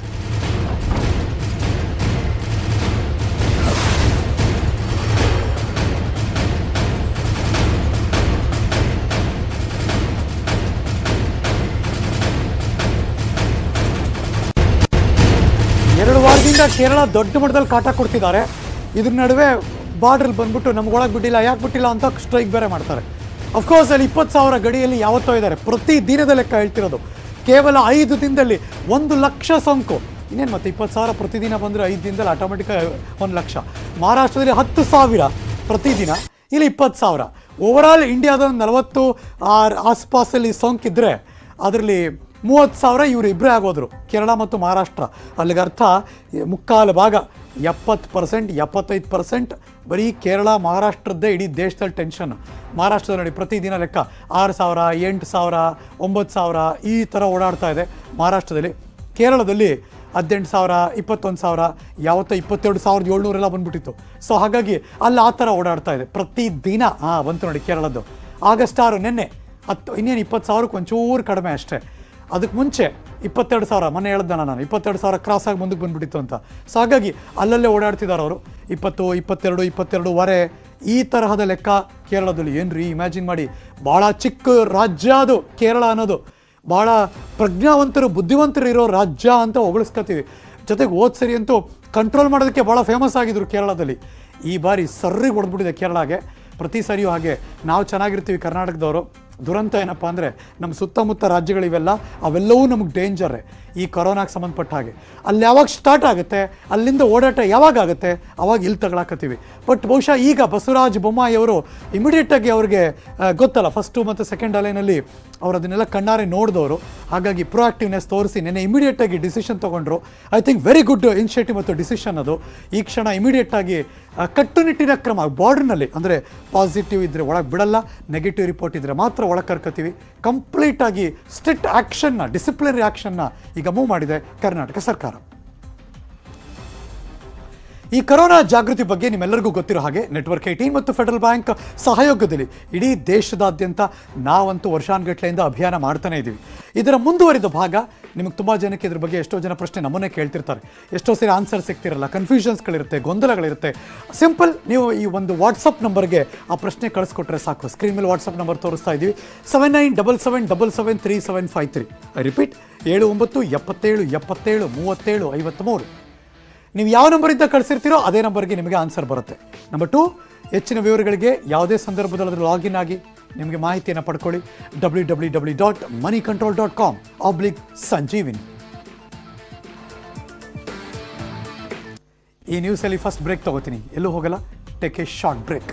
ಎರಡು ವಾರದಿಂದ ಕೇರಳ ದೊಡ್ಡ ಮಟ್ಟದಲ್ಲಿ ಕಾಟ ಕೊಡ್ತಿದ್ದಾರೆ. ಇದ್ರ ನಡುವೆ ಬಾರ್ಡ್ರಲ್ಲಿ ಬಂದ್ಬಿಟ್ಟು ನಮ್ಗೊಳಗೆ ಬಿಟ್ಟಿಲ್ಲ, ಯಾಕೆ ಬಿಟ್ಟಿಲ್ಲ ಅಂತ ಸ್ಟ್ರೈಕ್ ಬೇರೆ ಮಾಡ್ತಾರೆ. ಅಫ್ಕೋರ್ಸ್ ಅಲ್ಲಿ ಇಪ್ಪತ್ತು ಸಾವಿರ ಗಡಿಯಲ್ಲಿ ಯಾವತ್ತೋ ಇದ್ದಾರೆ. ಪ್ರತಿ ದಿನದ ಲೆಕ್ಕ ಹೇಳ್ತಿರೋದು. ಕೇವಲ ಐದು ದಿನದಲ್ಲಿ ಒಂದು ಲಕ್ಷ ಸೋಂಕು. ಇನ್ನೇನು ಮತ್ತೆ ಇಪ್ಪತ್ತು ಸಾವಿರ ಪ್ರತಿದಿನ ಬಂದರೆ ಐದು ದಿನದಲ್ಲಿ ಆಟೋಮೆಟಿಕ್ ಒಂದು ಲಕ್ಷ. ಮಹಾರಾಷ್ಟ್ರದಲ್ಲಿ ಹತ್ತು ಸಾವಿರ ಪ್ರತಿದಿನ, ಇಲ್ಲಿ ಇಪ್ಪತ್ತು ಸಾವಿರ. ಓವರಾಲ್ ಇಂಡಿಯಾದ ನಲವತ್ತು ಆಸ್ಪಾಸಲ್ಲಿ ಸೋಂಕಿದ್ರೆ ಅದರಲ್ಲಿ ಮೂವತ್ತು ಸಾವಿರ ಇವರು ಇಬ್ಬರೇ ಆಗೋದ್ರು, ಕೇರಳ ಮತ್ತು ಮಹಾರಾಷ್ಟ್ರ. ಅಲ್ಲಿಗೆ ಅರ್ಥ ಮುಕ್ಕಾಲು ಭಾಗ, ಎಪ್ಪತ್ತು ಪರ್ಸೆಂಟ್ ಎಪ್ಪತ್ತೈದು ಪರ್ಸೆಂಟ್ ಬರೀ ಕೇರಳ ಮಹಾರಾಷ್ಟ್ರದ್ದೇ ಇಡೀ ದೇಶದಲ್ಲಿ ಟೆನ್ಷನ್. ಮಹಾರಾಷ್ಟ್ರದಲ್ಲಿ ನೋಡಿ ಪ್ರತಿದಿನ ಲೆಕ್ಕ ಆರು ಸಾವಿರ ಎಂಟು ಸಾವಿರ ಒಂಬತ್ತು ಸಾವಿರ ಈ ಥರ ಓಡಾಡ್ತಾ ಇದೆ ಮಹಾರಾಷ್ಟ್ರದಲ್ಲಿ. ಕೇರಳದಲ್ಲಿ ಹದಿನೆಂಟು ಸಾವಿರ ಇಪ್ಪತ್ತೊಂದು ಸಾವಿರ, ಯಾವತ್ತೋ ಇಪ್ಪತ್ತೆರಡು ಸಾವಿರದ ಏಳ್ನೂರೆಲ್ಲ ಬಂದ್ಬಿಟ್ಟಿತ್ತು. ಸೊ ಹಾಗಾಗಿ ಅಲ್ಲಿ ಆ ಥರ ಓಡಾಡ್ತಾ ಇದೆ ಪ್ರತಿದಿನ. ಹಾಂ ಬಂತು ನೋಡಿ ಕೇರಳದ್ದು. ಆಗಸ್ಟ್ ಆರು ನಿನ್ನೆ ಹತ್ತು, ಇನ್ನೇನು ಇಪ್ಪತ್ತು ಸಾವಿರಕ್ಕೆ ಒಂಚೂರು ಕಡಿಮೆ ಅಷ್ಟೇ. ಅದಕ್ಕೆ ಮುಂಚೆ ಇಪ್ಪತ್ತೆರಡು ಸಾವಿರ, ಮೊನ್ನೆ ಹೇಳ್ದೆ ನಾನು ಇಪ್ಪತ್ತೆರಡು ಸಾವಿರ ಕ್ರಾಸ್ ಆಗಿ ಮುಂದಕ್ಕೆ ಬಂದುಬಿಟ್ಟಿತ್ತು ಅಂತ. ಸೊ ಹಾಗಾಗಿ ಅಲ್ಲಲ್ಲೇ ಓಡಾಡ್ತಿದ್ದಾರೆ ಅವರು. ಇಪ್ಪತ್ತು ಇಪ್ಪತ್ತೆರಡು ಇಪ್ಪತ್ತೆರಡುವರೆ ಈ ತರಹದ ಲೆಕ್ಕ ಕೇರಳದಲ್ಲಿ. ಏನು ರೀ ಇಮ್ಯಾಜಿನ್ ಮಾಡಿ, ಭಾಳ ಚಿಕ್ಕ ರಾಜ್ಯ ಅದು ಕೇರಳ ಅನ್ನೋದು. ಭಾಳ ಪ್ರಜ್ಞಾವಂತರು ಬುದ್ಧಿವಂತರು ಇರೋ ರಾಜ್ಯ ಅಂತ ಹೊಗಳಿಸ್ಕೊತೀವಿ. ಜೊತೆಗೆ ಹೋದ ಸರಿ ಅಂತೂ ಕಂಟ್ರೋಲ್ ಮಾಡೋದಕ್ಕೆ ಭಾಳ ಫೇಮಸ್ ಆಗಿದ್ರು ಕೇರಳದಲ್ಲಿ. ಈ ಬಾರಿ ಸರ್ರಿಗೆ ಹೊಡೆದ್ಬಿಟ್ಟಿದೆ ಕೇರಳಗೆ. ಪ್ರತಿ ಸರಿಯೂ ಹಾಗೆ ನಾವು ಚೆನ್ನಾಗಿರ್ತೀವಿ ಕರ್ನಾಟಕದವರು. ದುರಂತ ಏನಪ್ಪ ಅಂದರೆ ನಮ್ಮ ಸುತ್ತಮುತ್ತ ರಾಜ್ಯಗಳಿವೆಲ್ಲ ಅವೆಲ್ಲವೂ ನಮಗೆ ಡೇಂಜರೇ ಈ ಕೊರೋನಾಗೆ ಸಂಬಂಧಪಟ್ಟ ಹಾಗೆ. ಅಲ್ಲಿ ಯಾವಾಗ ಸ್ಟಾರ್ಟ್ ಆಗುತ್ತೆ, ಅಲ್ಲಿಂದ ಓಡಾಟ ಯಾವಾಗ ಆಗುತ್ತೆ ಅವಾಗ ಇಲ್ಲಿ ತಗೊಳಕತ್ತೀವಿ. ಬಟ್ ಬಹುಶಃ ಈಗ ಬಸವರಾಜ ಬೊಮ್ಮಾಯಿ ಅವರು ಇಮಿಡಿಯೇಟಾಗಿ ಅವ್ರಿಗೆ ಗೊತ್ತಲ್ಲ ಫಸ್ಟು ಮತ್ತು ಸೆಕೆಂಡ್ ಅಲೈನಲ್ಲಿ ಅವ್ರು ಅದನ್ನೆಲ್ಲ ಕಣ್ಣಾರೆ ನೋಡಿದವರು. ಹಾಗಾಗಿ ಪ್ರೊಆಕ್ಟಿವ್ನೆಸ್ ತೋರಿಸಿ ನೆನ್ನೆ ಇಮಿಡಿಯೇಟಾಗಿ ಡಿಸಿಷನ್ ತೊಗೊಂಡ್ರು. I think very good initiative ಮತ್ತು ಡಿಸಿಷನ್ ಅದು. ಈ ಕ್ಷಣ ಇಮಿಡಿಯೇಟಾಗಿ ಕಟ್ಟುನಿಟ್ಟಿನ ಕ್ರಮ ಬಾರ್ಡ್ರ್ನಲ್ಲಿ, ಅಂದರೆ ಪಾಸಿಟಿವ್ ಇದ್ದರೆ ಒಳಗೆ ಬಿಡಲ್ಲ, ನೆಗೆಟಿವ್ ರಿಪೋರ್ಟ್ ಇದ್ದರೆ ಮಾತ್ರ ಒಳಗೆ ಕರ್ಕೋತೀವಿ. ಕಂಪ್ಲೀಟಾಗಿ ಸ್ಟ್ರಿಕ್ಟ್ ಆ್ಯಕ್ಷನ್ನ, ಡಿಸಿಪ್ಲಿನರಿ ಆ್ಯಕ್ಷನ್ನ ಈಗ ಮೂವ್ ಮಾಡಿದೆ ಕರ್ನಾಟಕ ಸರ್ಕಾರ. ಈ ಕೊರೋನಾ ಜಾಗೃತಿ ಬಗ್ಗೆ ನಿಮ್ಮೆಲ್ಲರಿಗೂ ಗೊತ್ತಿರೋ ಹಾಗೆ ನೆಟ್ವರ್ಕ್ ಏಟೀನ್ ಮತ್ತು ಫೆಡರಲ್ ಬ್ಯಾಂಕ್ ಸಹಯೋಗದಲ್ಲಿ ಇಡೀ ದೇಶದಾದ್ಯಂತ ನಾವಂತೂ ವರ್ಷಾನುಗಟ್ಟಲೆಯಿಂದ ಅಭಿಯಾನ ಮಾಡ್ತಾನೆ ಇದ್ದೀವಿ. ಇದರ ಮುಂದುವರಿದ ಭಾಗ ನಿಮಗೆ ತುಂಬ ಜನಕ್ಕೆ ಇದ್ರ ಬಗ್ಗೆ ಎಷ್ಟೋ ಜನ ಪ್ರಶ್ನೆ ನಮ್ಮನ್ನೇ ಕೇಳ್ತಿರ್ತಾರೆ. ಎಷ್ಟೋ ಸರಿ ಆನ್ಸರ್ ಸಿಗ್ತಿರಲ್ಲ, ಕನ್ಫ್ಯೂಷನ್ಸ್ಗಳಿರುತ್ತೆ, ಗೊಂದಲಗಳಿರುತ್ತೆ. ಸಿಂಪಲ್, ನೀವು ಈ ಒಂದು ವಾಟ್ಸಪ್ ನಂಬರ್ಗೆ ಆ ಪ್ರಶ್ನೆ ಕಳಿಸ್ಕೊಟ್ರೆ ಸಾಕು. ಸ್ಕ್ರೀನ್ ಮೇಲೆ ವಾಟ್ಸಪ್ ನಂಬರ್ ತೋರಿಸ್ತಾ ಇದ್ದೀವಿ, seven nine double seven double seven three seven five three. I repeat, ಏಳು ಒಂಬತ್ತು ಎಪ್ಪತ್ತೇಳು ಎಪ್ಪತ್ತೇಳು ಮೂವತ್ತೇಳು ಐವತ್ತ್ಮೂರು. ನೀವು ಯಾವ ನಂಬರಿಂದ ಕಳಿಸಿರ್ತೀರೋ ಅದೇ ನಂಬರ್ಗೆ ನಿಮಗೆ ಆನ್ಸರ್ ಬರುತ್ತೆ. ನಂಬರ್ ಟು, ಹೆಚ್ಚಿನ ವಿವರಗಳಿಗೆ ಯಾವುದೇ ಸಂದರ್ಭದಲ್ಲಿ ಅದರ ಲಾಗಿನ್ ಆಗಿ ನಿಮಗೆ ಮಾಹಿತಿಯನ್ನು ಪಡ್ಕೊಳ್ಳಿ. W W W dot money control dot com oblique Sanjeevani. ಈ ನ್ಯೂಸಲ್ಲಿ ಫಸ್ಟ್ ಬ್ರೇಕ್ ತಗೋತೀನಿ, ಎಲ್ಲೂ ಹೋಗಲ್ಲ, ಟೇಕ್ ಎ ಶಾರ್ಟ್ ಬ್ರೇಕ್.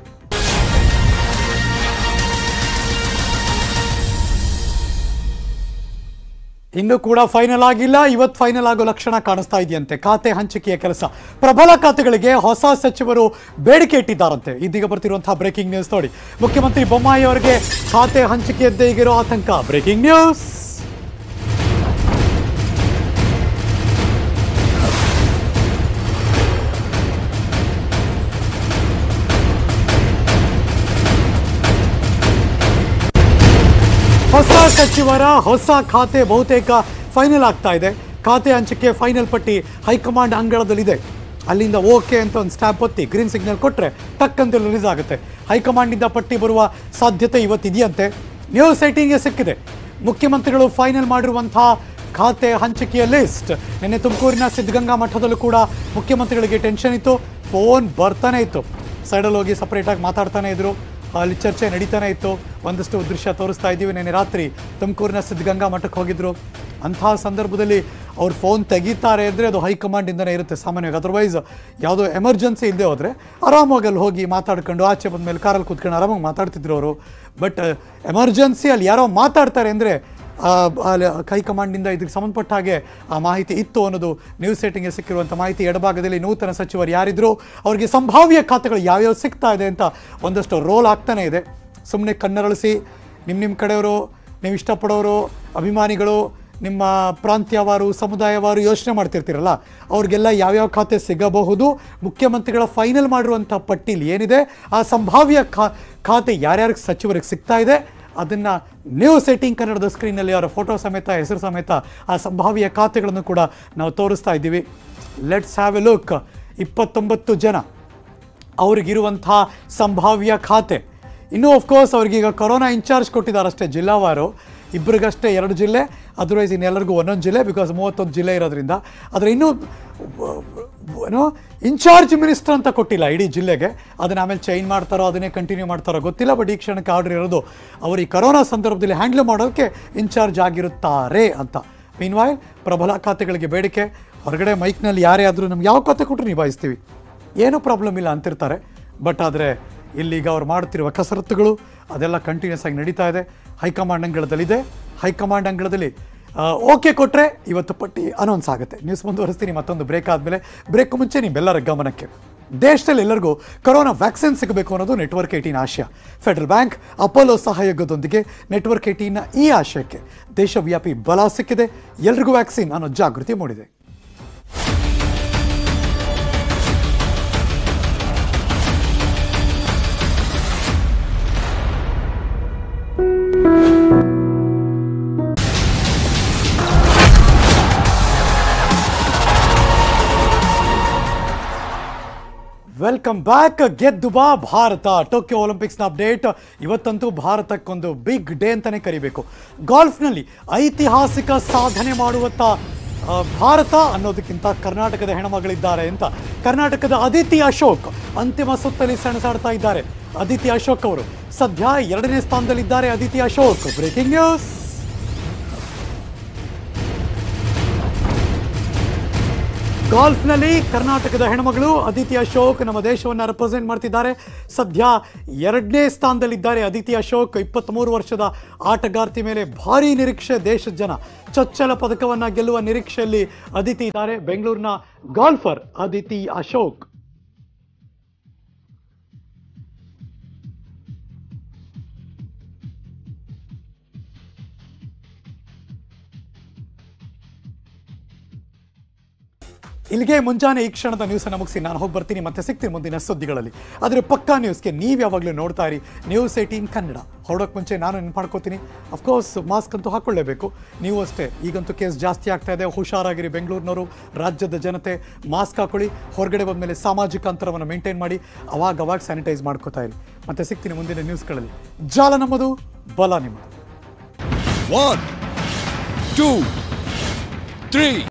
ಇನ್ನು ಕೂಡ ಫೈನಲ್ ಆಗಿಲ್ಲ, ಇವತ್ತು ಫೈನಲ್ ಆಗೋ ಲಕ್ಷಣ ಕಾಣಿಸ್ತಾ ಇದೆಯಂತೆ. ಖಾತೆ ಹಂಚಿಕೆಯ ಕೆಲಸ, ಪ್ರಬಲ ಖಾತೆಗಳಿಗೆ ಹೊಸ ಸಚಿವರು ಬೇಡಿಕೆ ಇಟ್ಟಿದ್ದಾರಂತೆ. ಇದೀಗ ಬರ್ತಿರುವಂತಹ ಬ್ರೇಕಿಂಗ್ ನ್ಯೂಸ್ ನೋಡಿ. ಮುಖ್ಯಮಂತ್ರಿ ಬೊಮ್ಮಾಯಿ ಅವರಿಗೆ ಖಾತೆ ಹಂಚಿಕೆಯದ್ದೇ ಈಗಿರೋ ಆತಂಕ. Breaking news. ಹೊಸ ಸಚಿವರ ಹೊಸ ಖಾತೆ ಬಹುತೇಕ ಫೈನಲ್ ಆಗ್ತಾ ಇದೆ. ಖಾತೆ ಹಂಚಿಕೆ ಫೈನಲ್ ಪಟ್ಟಿ ಹೈಕಮಾಂಡ್ ಅಂಗಳದಲ್ಲಿದೆ. ಅಲ್ಲಿಂದ ಓಕೆ ಅಂತ ಒಂದು ಸ್ಟ್ಯಾಂಪ್ ಒತ್ತಿ ಗ್ರೀನ್ ಸಿಗ್ನಲ್ ಕೊಟ್ಟರೆ ಟಕ್ ಅಂತ ರಿಲೀಸ್ ಆಗುತ್ತೆ. ಹೈಕಮಾಂಡಿಂದ ಪಟ್ಟಿ ಬರುವ ಸಾಧ್ಯತೆ ಇವತ್ತಿದೆಯಂತೆ. ನ್ಯೂಸ್ ಏಟೀನ್ಗೆ ಸಿಕ್ಕಿದೆ ಮುಖ್ಯಮಂತ್ರಿಗಳು ಫೈನಲ್ ಮಾಡಿರುವಂತಹ ಖಾತೆ ಹಂಚಿಕೆಯ ಲಿಸ್ಟ್. ನಿನ್ನೆ ತುಮಕೂರಿನ ಸಿದ್ಧಗಂಗಾ ಮಠದಲ್ಲೂ ಕೂಡ ಮುಖ್ಯಮಂತ್ರಿಗಳಿಗೆ ಟೆನ್ಷನ್ ಇತ್ತು, ಫೋನ್ ಬರ್ತಾನೆ ಇತ್ತು, ಸೈಡಲ್ಲಿ ಹೋಗಿ ಸಪ್ರೇಟಾಗಿ ಮಾತಾಡ್ತಾನೆ ಇದ್ರು, ಅಲ್ಲಿ ಚರ್ಚೆ ನಡೀತಾನೆ ಇತ್ತು. ಒಂದಷ್ಟು ದೃಶ್ಯ ತೋರಿಸ್ತಾ ಇದ್ದೀವಿ. ನಿನ್ನೆ ರಾತ್ರಿ ತುಮಕೂರಿನ ಸಿದ್ಧಗಂಗಾ ಮಠಕ್ಕೆ ಹೋಗಿದ್ರು. ಅಂತಹ ಸಂದರ್ಭದಲ್ಲಿ ಅವ್ರು ಫೋನ್ ತೆಗಿತಾರೆ ಅಂದರೆ ಅದು ಹೈಕಮಾಂಡಿಂದನೇ ಇರುತ್ತೆ ಸಾಮಾನ್ಯವಾಗಿ. ಅದರ್ವೈಸ್ ಯಾವುದೋ ಎಮರ್ಜೆನ್ಸಿ ಇಲ್ಲದೆ ಹೋದರೆ ಆರಾಮಾಗಿ ಅಲ್ಲಿ ಹೋಗಿ ಮಾತಾಡ್ಕೊಂಡು ಆಚೆ ಬಂದ ಮೇಲೆ ಕಾರಲ್ಲಿ ಕೂತ್ಕೊಂಡು ಆರಾಮಾಗಿ ಮಾತಾಡ್ತಿದ್ರು ಅವರು. ಬಟ್ ಎಮರ್ಜೆನ್ಸಿ ಅಲ್ಲಿ ಯಾರೋ ಮಾತಾಡ್ತಾರೆ ಅಂದರೆ ಅಲ್ಲಿ ಹೈಕಮಾಂಡಿಂದ ಇದಕ್ಕೆ ಸಂಬಂಧಪಟ್ಟ ಹಾಗೆ ಆ ಮಾಹಿತಿ ಇತ್ತು ಅನ್ನೋದು ನ್ಯೂಸ್ ಏಟಿಂಗ್ಗೆ ಸಿಕ್ಕಿರುವಂಥ ಮಾಹಿತಿ. ಎಡಭಾಗದಲ್ಲಿ ನೂತನ ಸಚಿವರು ಯಾರಿದ್ರು, ಅವರಿಗೆ ಸಂಭಾವ್ಯ ಖಾತೆಗಳು ಯಾವ್ಯಾವ ಸಿಗ್ತಾ ಇದೆ ಅಂತ ಒಂದಷ್ಟು ರೋಲ್ ಆಗ್ತಾನೆ ಇದೆ. ಸುಮ್ಮನೆ ಕಣ್ಣರಳಿಸಿ ನಿಮ್ಮ ನಿಮ್ಮ ಕಡೆಯವರು, ನೀವು ಇಷ್ಟಪಡೋರು, ಅಭಿಮಾನಿಗಳು, ನಿಮ್ಮ ಪ್ರಾಂತ್ಯವಾರು, ಸಮುದಾಯವಾರು ಯೋಚನೆ ಮಾಡ್ತಿರ್ತೀರಲ್ಲ, ಅವ್ರಿಗೆಲ್ಲ ಯಾವ್ಯಾವ ಖಾತೆ ಸಿಗಬಹುದು, ಮುಖ್ಯಮಂತ್ರಿಗಳ ಫೈನಲ್ ಮಾಡಿರುವಂಥ ಪಟ್ಟಿಲಿ ಏನಿದೆ, ಆ ಸಂಭಾವ್ಯ ಖಾ ಖಾತೆ ಯಾರ್ಯಾರಿಗೆ ಸಚಿವರಿಗೆ ಸಿಗ್ತಾ ಇದೆ ಅದನ್ನು ನ್ಯೂಸ್ ಏಟೀನ್ ಕನ್ನಡದ ಸ್ಕ್ರೀನಲ್ಲಿ ಅವರ ಫೋಟೋ ಸಮೇತ, ಹೆಸರು ಸಮೇತ ಆ ಸಂಭಾವ್ಯ ಖಾತೆಗಳನ್ನು ಕೂಡ ನಾವು ತೋರಿಸ್ತಾ ಇದ್ದೀವಿ. Let's have a look. ಇಪ್ಪತ್ತೊಂಬತ್ತು ಜನ ಅವ್ರಿಗಿರುವಂಥ ಸಂಭಾವ್ಯ ಖಾತೆ. ಇನ್ನೂ ಆಫ್ಕೋರ್ಸ್ ಅವ್ರಿಗೀಗ ಕೊರೋನಾ ಇನ್ಚಾರ್ಜ್ ಕೊಟ್ಟಿದ್ದಾರಷ್ಟೇ ಜಿಲ್ಲಾವಾರು, ಇಬ್ಬರಿಗಷ್ಟೇ ಎರಡು ಜಿಲ್ಲೆ, ಅದರ್ವೈಸ್ ಇನ್ನೆಲ್ಲರಿಗೂ ಒಂದೊಂದು ಜಿಲ್ಲೆ, ಬಿಕಾಸ್ ಮೂವತ್ತೊಂದು ಜಿಲ್ಲೆ ಇರೋದ್ರಿಂದ. ಆದರೆ ಇನ್ನೂ ಏನೋ ಇನ್ಚಾರ್ಜ್ ಮಿನಿಸ್ಟರ್ ಅಂತ ಕೊಟ್ಟಿಲ್ಲ ಇಡೀ ಜಿಲ್ಲೆಗೆ. ಅದನ್ನು ಆಮೇಲೆ ಚೇಂಜ್ ಮಾಡ್ತಾರೋ ಅದನ್ನೇ ಕಂಟಿನ್ಯೂ ಮಾಡ್ತಾರೋ ಗೊತ್ತಿಲ್ಲ. ಬಟ್ ಈ ಕ್ಷಣಕ್ಕೆ ಆರ್ಡರ್ ಇರೋದು ಅವರು ಈ ಕೊರೋನಾ ಸಂದರ್ಭದಲ್ಲಿ ಹ್ಯಾಂಡ್ಲ್ ಮಾಡೋಕ್ಕೆ ಇನ್ಚಾರ್ಜ್ ಆಗಿರುತ್ತಾರೆ ಅಂತ. ಮೀನ್ವೈಲ್ ಪ್ರಬಲ ಖಾತೆಗಳಿಗೆ ಬೇಡಿಕೆ. ಹೊರಗಡೆ ಮೈಕ್ನಲ್ಲಿ ಯಾರೇ ಆದರೂ ನಮ್ಗೆ ಯಾವ ಖಾತೆ ಕೊಟ್ಟರು ನಿಭಾಯಿಸ್ತೀವಿ, ಏನೂ ಪ್ರಾಬ್ಲಮ್ ಇಲ್ಲ ಅಂತಿರ್ತಾರೆ. ಬಟ್ ಆದರೆ ಇಲ್ಲಿಗ ಅವ್ರು ಮಾಡ್ತಿರುವ ಕಸರತ್ತುಗಳು ಅದೆಲ್ಲ ಕಂಟಿನ್ಯೂಸ್ ಆಗಿ ನಡೀತಾ ಇದೆ. ಹೈಕಮಾಂಡ್ ಅಂಗಳದಲ್ಲಿದೆ. ಹೈಕಮಾಂಡ್ ಅಂಗಳದಲ್ಲಿ ಓಕೆ ಕೊಟ್ಟರೆ ಇವತ್ತು ಪಟ್ಟಿ ಅನೌನ್ಸ್ ಆಗುತ್ತೆ. ನ್ಯೂಸ್ ಮುಂದುವರಿಸ್ತೀನಿ ಮತ್ತೊಂದು ಬ್ರೇಕ್ ಆದಮೇಲೆ. ಬ್ರೇಕ್ ಮುಂಚೆ ನಿಮ್ಮೆಲ್ಲರ ಗಮನಕ್ಕೆ, ದೇಶದಲ್ಲಿ ಎಲ್ಲರಿಗೂ ಕೊರೋನಾ ವ್ಯಾಕ್ಸಿನ್ ಸಿಗಬೇಕು ಅನ್ನೋದು ನೆಟ್ವರ್ಕ್ ಏಟೀನ್ ಆಶಯ. ಫೆಡರಲ್ ಬ್ಯಾಂಕ್, ಅಪೋಲೋ ಸಹಯೋಗದೊಂದಿಗೆ ನೆಟ್ವರ್ಕ್ ಏಟೀನ್ನ ಈ ಆಶಯಕ್ಕೆ ದೇಶವ್ಯಾಪಿ ಬಲ ಸಿಕ್ಕಿದೆ. ಎಲ್ರಿಗೂ ವ್ಯಾಕ್ಸಿನ್ ಅನ್ನೋ ಜಾಗೃತಿ ಮೂಡಿದೆ. Welcome back. ಗೆದ್ದು ಬಾ ಭಾರತ. ಟೋಕಿಯೋ ಒಲಿಂಪಿಕ್ಸ್ನ ಅಪ್ಡೇಟ್. ಇವತ್ತಂತೂ ಭಾರತಕ್ಕೊಂದು ಬಿಗ್ ಡೇ ಅಂತಲೇ ಕರಿಬೇಕು. ಗಾಲ್ಫ್ನಲ್ಲಿ ಐತಿಹಾಸಿಕ ಸಾಧನೆ ಮಾಡುವತ್ತ ಭಾರತ ಅನ್ನೋದಕ್ಕಿಂತ ಕರ್ನಾಟಕದ ಹೆಣ್ಮಗಳಿದ್ದಾರೆ ಅಂತ ಕರ್ನಾಟಕದ ಅದಿತಿ ಅಶೋಕ್ ಅಂತಿಮ ಸುತ್ತಲ್ಲಿ ಸೆಣಸಾಡ್ತಾ ಇದ್ದಾರೆ. ಅದಿತಿ ಅಶೋಕ್ ಅವರು ಸದ್ಯ ಎರಡನೇ ಸ್ಥಾನದಲ್ಲಿದ್ದಾರೆ. ಅದಿತಿ ಅಶೋಕ್. Breaking news. ಗಾಲ್ಫ್ನಲ್ಲಿ ಕರ್ನಾಟಕದ ಹೆಣ್ಮಗಳು ಅದಿತಿ ಅಶೋಕ್ ನಮ್ಮ ದೇಶವನ್ನು ರೆಪ್ರೆಸೆಂಟ್ ಮಾಡ್ತಿದ್ದಾರೆ. ಸದ್ಯ ಎರಡನೇ ಸ್ಥಾನದಲ್ಲಿದ್ದಾರೆ ಅದಿತಿ ಅಶೋಕ್. ಇಪ್ಪತ್ತ್ಮೂರು ವರ್ಷದ ಆಟಗಾರ್ತಿ ಮೇಲೆ ಭಾರೀ ನಿರೀಕ್ಷೆ. ದೇಶದ ಜನ ಚೊಚ್ಚಲ ಪದಕವನ್ನು ಗೆಲ್ಲುವ ನಿರೀಕ್ಷೆಯಲ್ಲಿ ಅದಿತಿ ಇದ್ದಾರೆ. ಬೆಂಗಳೂರಿನ ಗಾಲ್ಫರ್ ಅದಿತಿ ಅಶೋಕ್. ಇಲ್ಲಿಗೆ ಮುಂಜಾನೆ ಈ ಕ್ಷಣದ ನ್ಯೂಸನ್ನು ಮುಗಿಸಿ ನಾನು ಹೋಗಿ ಬರ್ತೀನಿ. ಮತ್ತೆ ಸಿಗ್ತೀನಿ ಮುಂದಿನ ಸುದ್ದಿಗಳಲ್ಲಿ. ಆದರೆ ಪಕ್ಕಾ ನ್ಯೂಸ್ಗೆ ನೀವು ಯಾವಾಗಲೂ ನೋಡ್ತಾ ಇರಿ ನ್ಯೂಸ್ ಏಟೀನ್ ಕನ್ನಡ. ಹೊರಡೋಕ್ಕೆ ಮುಂಚೆ ನಾನು ನೆನಪು ಮಾಡ್ಕೋತೀನಿ, ಅಫ್ಕೋರ್ಸ್ ಮಾಸ್ಕ್ ಅಂತೂ ಹಾಕ್ಕೊಳ್ಳೇಬೇಕು. ನೀವು ಅಷ್ಟೇ. ಈಗಂತೂ ಕೇಸ್ ಜಾಸ್ತಿ ಆಗ್ತಾ ಇದೆ. ಹುಷಾರಾಗಿರಿ ಬೆಂಗಳೂರಿನವರು, ರಾಜ್ಯದ ಜನತೆ. ಮಾಸ್ಕ್ ಹಾಕೊಳ್ಳಿ. ಹೊರಗಡೆ ಬಂದಮೇಲೆ ಸಾಮಾಜಿಕ ಅಂತರವನ್ನು ಮೇಂಟೈನ್ ಮಾಡಿ. ಅವಾಗ ಅವಾಗ ಸ್ಯಾನಿಟೈಸ್ ಮಾಡ್ಕೋತಾ ಇರಿ. ಮತ್ತೆ ಸಿಗ್ತೀನಿ ಮುಂದಿನ ನ್ಯೂಸ್ಗಳಲ್ಲಿ. ಜಾಲ ನಮ್ಮದು, ಬಲ ನಿಮ್ಮದು. One two three